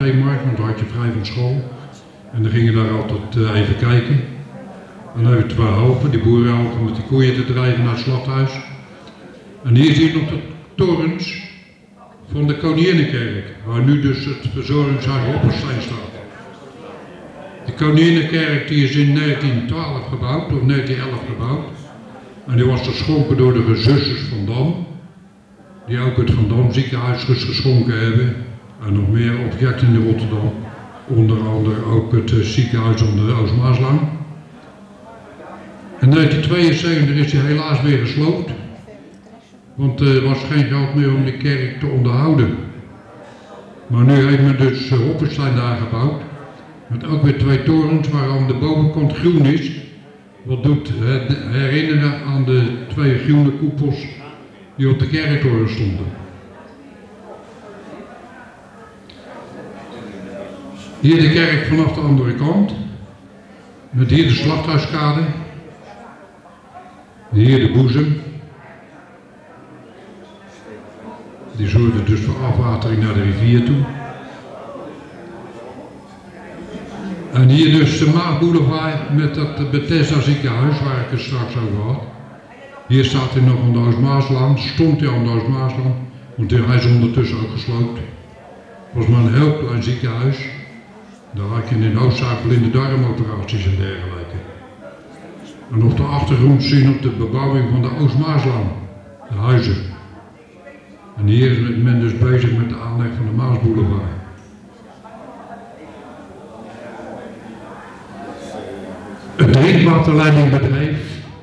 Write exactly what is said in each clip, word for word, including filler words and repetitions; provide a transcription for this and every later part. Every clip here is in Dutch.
markt, want dan had je vrij van school. En dan gingen daar altijd uh, even kijken. En dan hebben we twee helpen, die boeren helpen met die koeien te drijven naar het slachthuis. En hier zie je nog de torens van de Koninginnenkerk, waar nu dus het verzorgingshuis Opperstein staat. De Koninginnenkerk die is in negentien twaalf gebouwd, of negentien elf gebouwd. En die was geschonken door de zusters van Dam, die ook het Van Dam ziekenhuis geschonken hebben. En nog meer objecten in Rotterdam, onder andere ook het uh, ziekenhuis aan de Oost-Maaslaan. In negentien tweeënzeventig is hij helaas weer gesloopt, want er was geen geld meer om de kerk te onderhouden. Maar nu heeft men dus uh, Opperstein daar gebouwd, met ook weer twee torens waaraan de bovenkant groen is. Wat doet herinneren aan de twee groene koepels die op de kerktoren stonden. Hier de kerk vanaf de andere kant, met hier de slachthuiskade, hier de boezem. Die zorgde dus voor afwatering naar de rivier toe. En hier dus de Maagboulevard met dat Bethesda ziekenhuis waar ik het straks over had. Hier staat hij nog aan de Oost-Maaslaan, stond hij aan de Oost-Maaslaan, want hij is ondertussen ook gesloopt. Het was maar een heel klein ziekenhuis. Daar had je in de hoofdzaak blinde darmoperaties en dergelijke. En op de achtergrond zie je op de bebouwing van de Oost-Maaslaan, de huizen. En hier is men dus bezig met de aanleg van de Maasboulevard. Het drinkwaterleidingbedrijf,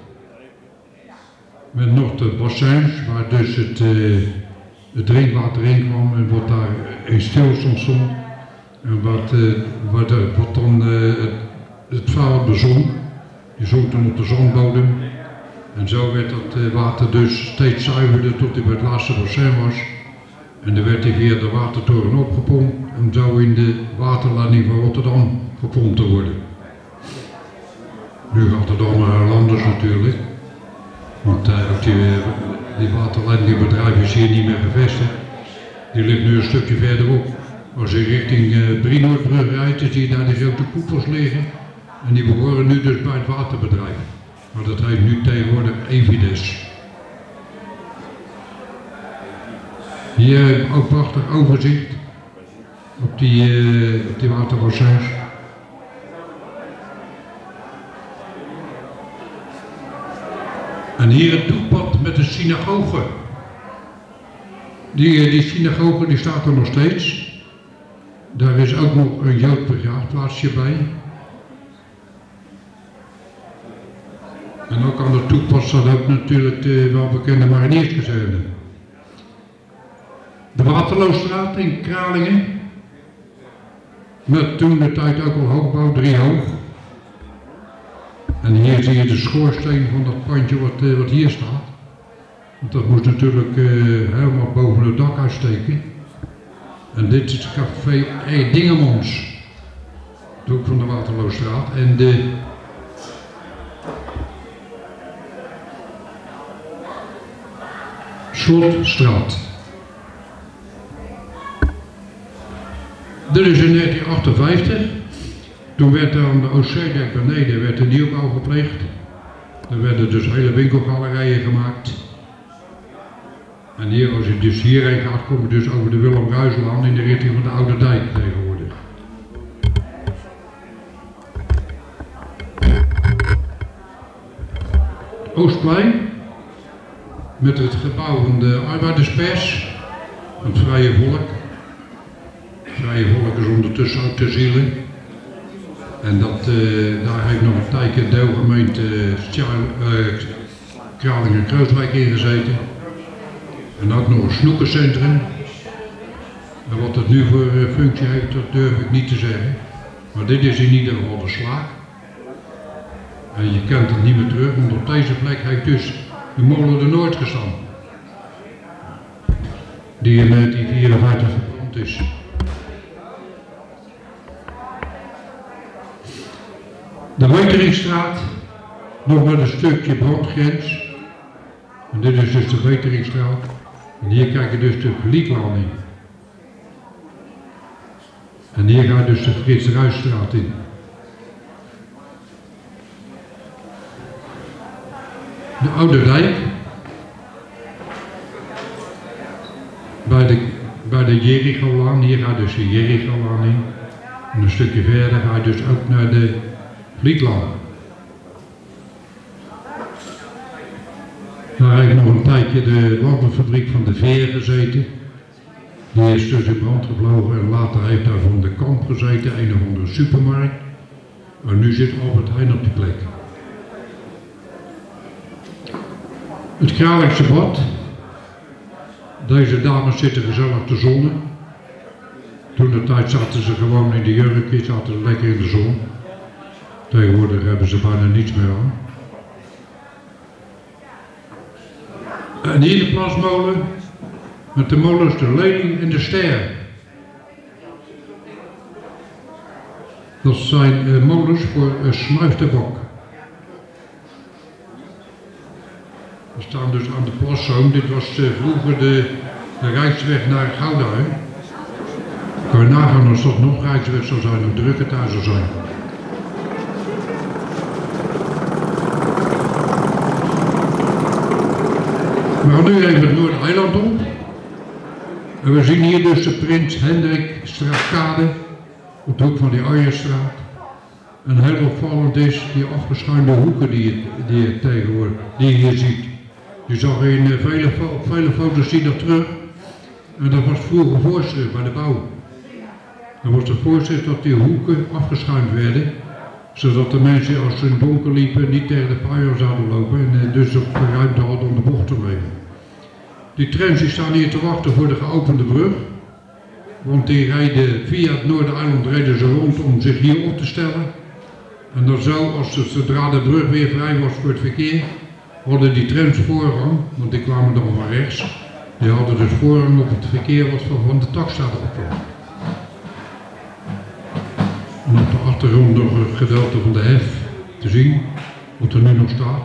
met nog de bassins waar dus het, uh, het drinkwater in kwam en wat daar in stilstand stond. En wat, uh, wat, uh, wat dan uh, het, het vuil op de zon, die zonk dan op de zandbodem. En zo werd dat uh, water dus steeds zuiverder tot hij bij het laatste bassin was. En dan werd hij via de watertoren opgepompt om zo in de waterleiding van Rotterdam gepompt te worden. Nu gaat het allemaal heel anders natuurlijk. Want uh, ook die, die waterleidingbedrijf is hier niet meer gevestigd. Die ligt nu een stukje verderop. Als je richting uh, Brienoordbrug rijdt, dan zie je daar die grote koepels liggen. En die behoren nu dus bij het waterbedrijf. Maar dat heet nu tegenwoordig Evides. Hier ook prachtig overzicht op die, uh, op die waterbassins. En hier het toepad met de synagoge. Die, die synagoge die staat er nog steeds. Daar is ook nog een Jood begraafplaatsje bij. En ook aan de toepad staat ook natuurlijk de welbekende Marinierskazerne. De Waterloostraat in Kralingen. Met toen de tijd ook al hoogbouw, drie hoog. En hier zie je de schoorsteen van dat pandje wat, uh, wat hier staat. Want dat moest natuurlijk uh, helemaal boven het dak uitsteken. En dit is het café E. Dingemans. Ook van de Waterloostraat. En de Slotstraat. Dit is in negentien achtenvijftig. Toen werd er aan de Oostzeedijk beneden werd een nieuwbouw gepleegd. Er werden dus hele winkelgalerijen gemaakt. En hier, als je dus hierheen gaat, kom je dus over de Willem Ruislaan in de richting van de Oude Dijk tegenwoordig. Het Oostplein, met het gebouw van de Arbeiderspers, het Vrije Volk. Het Vrije Volk is ondertussen ook ter ziele. En dat, uh, daar heeft nog een tijdje deelgemeente uh, Kralingen-Krooswijk in gezeten. En ook nog een snoekencentrum. En wat het nu voor uh, functie heeft, dat durf ik niet te zeggen. Maar dit is in ieder geval de Slaak. En je kent het niet meer terug, want op deze plek heeft dus de molen de Noord gestaan. Die in negentien vierenvijftig verbrand is. De Weteringstraat, nog met een stukje brandgrens. En dit is dus de Weteringstraat. En hier kijk je dus de Vlietlaan in. En hier gaat dus de Frits Ruysstraat in. De Oude Dijk. Bij de, bij de Jericholaan, hier gaat dus de Jericholaan in. En een stukje verder ga je dus ook naar de Vlietlaan. Daar heb ik nog een tijdje de lampenfabriek van de Veer gezeten. Die is dus in brand gevlogen en later heeft daar Van de Kamp gezeten, een of andere supermarkt. En nu zit Albert Heijn op die plek. Het Kralingse Bad. Deze dames zitten gezellig te zonnen. Toen de tijd zaten ze gewoon in de jurkje, zaten ze lekker in de zon. Tegenwoordig hebben ze bijna niets meer aan. En hier de plasmolen met de molens de Lening en de Ster. Dat zijn uh, molens voor uh, snuiftabak. We staan dus aan de Plaszoom. Dit was uh, vroeger de, de rijksweg naar Gouda. Kan je nagaan als dat nog rijksweg zou zijn, hoe druk het daar zou zijn. We gaan nu even het Noord-Eiland op. En we zien hier dus de Prins Hendrik Straatkade op de hoek van die Arjenstraat. En heel opvallend is die afgeschuinde hoeken die je, die je tegenwoordig die je hier ziet. Je zag in uh, vele, op vele foto's zie je dat terug. En dat was vroeger voorschrift bij de bouw. Dan was de voorschrift dat die hoeken afgeschuimd werden, zodat de mensen als ze in het donker liepen niet tegen de paaien zouden lopen en uh, dus op de ruimte hadden om de bocht te nemen. Die trams die staan hier te wachten voor de geopende brug, want die rijden via het Noordereiland reden ze rond om zich hier op te stellen. En dan zo, als het, zodra de brug weer vrij was voor het verkeer, hadden die trams voorrang, want die kwamen dan van rechts. Die hadden dus voorrang op het verkeer wat van de Takstraat opkwam. En op de achtergrond nog een gedeelte van de hef te zien, wat er nu nog staat.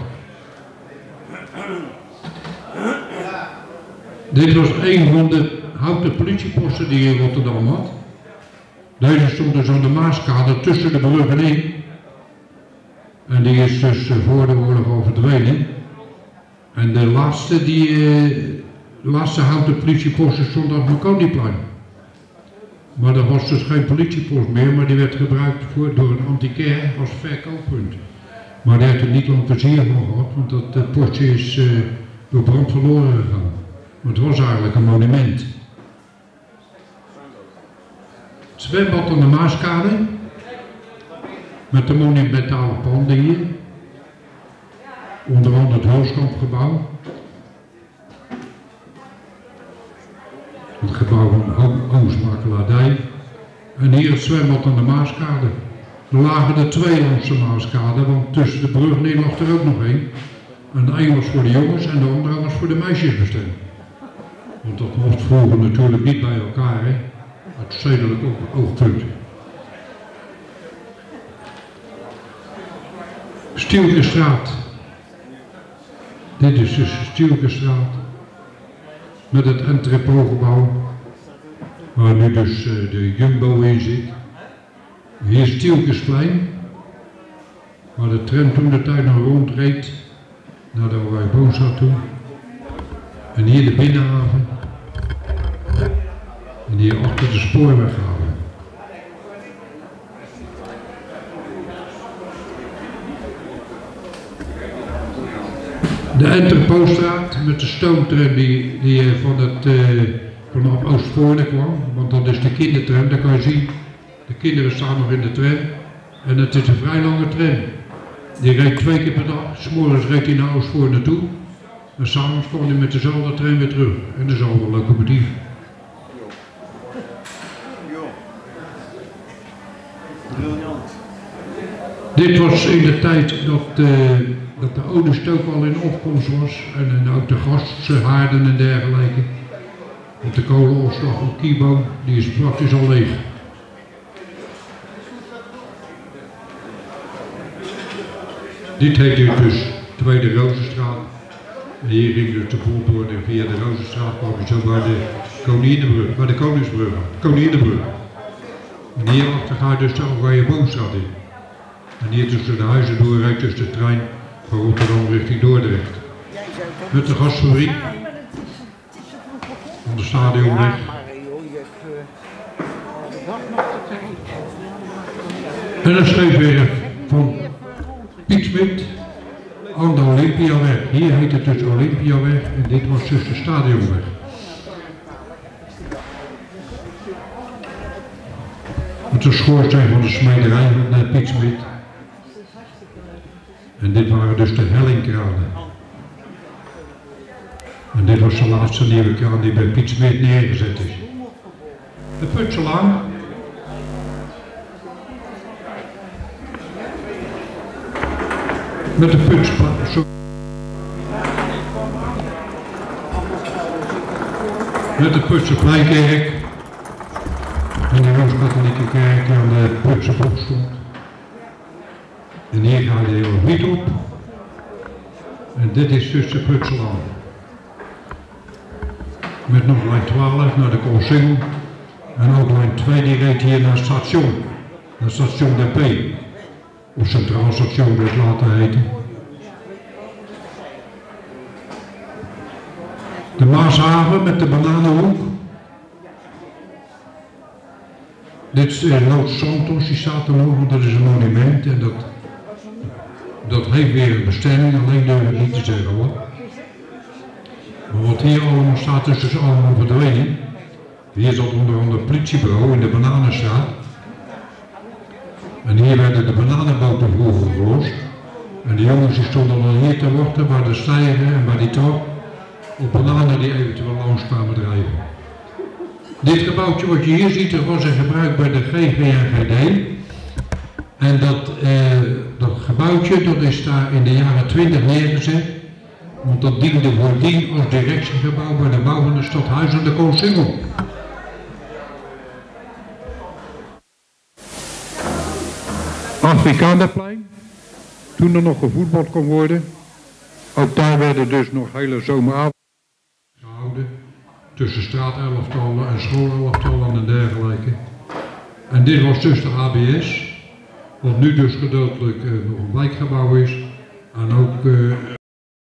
Dit was een van de houten politieposten die je in Rotterdam had. Deze stond dus aan de Maaskade tussen de bruggen in. En die is dus voor de oorlog al verdwenen. En de laatste, die, de laatste houten politiepost stond op het Marconiplein. Maar dat was dus geen politiepost meer, maar die werd gebruikt voor, door een antiquair als verkooppunt. Maar die heeft er niet lang plezier van gehad, want dat uh, postje is uh, door brand verloren gegaan. Maar het was eigenlijk een monument. Het zwembad aan de Maaskade, met de monumentale panden hier. Onder andere het Hulskampgebouw. Het gebouw van Oostmakelaardij. En hier het zwembad aan de Maaskade. Er lagen er twee langs de Maaskade, want tussen de brug neer lag er ook nog één. En de een was voor de jongens en de andere was voor de meisjes bestemd. Want dat mocht vroeger natuurlijk niet bij elkaar, hè? Uit stedelijk oogpunt. Stielkestraat. Dit is dus de Stielkestraat. Met het entrepotgebouw. Waar nu dus uh, de Jumbo in zit. Hier is Stielkesplein. Waar de tram toen de tijd nog rondreed. Naar de Oranje Boomstad toe. En hier de binnenhaven. En hier achter de spoorweghaven. De Entrepotstraat met de stoomtram die, die van het, uh, vanaf Oostvoorne kwam. Want dat is de kindertram, daar kan je zien. De kinderen staan nog in de tram. En het is een vrij lange tram. Die reed twee keer per dag. 's Morgens reed hij naar Oostvoorne toe. En s'avonds kwam hij met dezelfde tram weer terug. En dezelfde locomotief. Dit was in de tijd dat, uh, dat de oliestook al in opkomst was. En, en ook de gashaarden en dergelijke. Want de kolenopslag op Kibo, die is praktisch al leeg. Dit heet hier dus Tweede Rozenstraat. En hier ging dus de boel door en via de Rozenstraat kwam je zo bij de Koninginnebrug, bij de Koningsbrug, Koninginnebrug. En hierachter gaat dus de Oranje Boomstraat in. En hier tussen de huizen door rijdt dus de trein van Rotterdam richting Dordrecht. Met de gasfabriek van de Stadionweg. En een scheepswerf van Piet Smit aan de Olympiaweg. Hier heet het dus Olympiaweg en dit was dus de Stadionweg. Het is de schoorsteen van de smederij van uh, Piet Smit. En dit waren dus de hellingkranen. En dit was de laatste nieuwe kraan die bij Piet Smit neergezet is. De Putselaan. Met de Putselaan. Met de Putsepleinkerk. En de Rooms-Katholieke kerk aan de Putsenbroek stond. En hier gaat de Heelhuit op. En dit is dus de Putselaan. Met nog lijn twaalf naar de Koolsingel. En ook lijn twee die reed hier naar het station. Naar station D P. Of Centraal Station dus laten heten. De Maashaven met de Bananenhoek. Dit is uh, Loods Santos, die staat er nog, want dat is een monument en dat, dat heeft weer een bestemming, alleen durf ik niet te zeggen hoor. Maar wat hier allemaal staat is dus allemaal verdwenen. Hier zat onder andere het politiebureau in de Bananenstraat. En hier werden de bananenboten vroeger gelost. En de jongens die stonden dan hier te wachten bij de steiger en bij die trap op bananen die eventueel langs kwamen drijven. Dit gebouwtje wat je hier ziet, dat was een gebruik bij de G V en G D. En dat, eh, dat gebouwtje dat is daar in de jaren twintig neergezet. Want dat diende voordien als directiegebouw bij de bouw van de stadhuis aan de Koolsingel. Afrikanerplein, toen er nog gevoetbald kon worden. Ook daar werden dus nog hele zomeravonden gehouden. Tussen straatelftallen en schoolelftallen en dergelijke. En dit was dus de A B S, wat nu dus gedeeltelijk uh, nog een wijkgebouw is. En ook uh,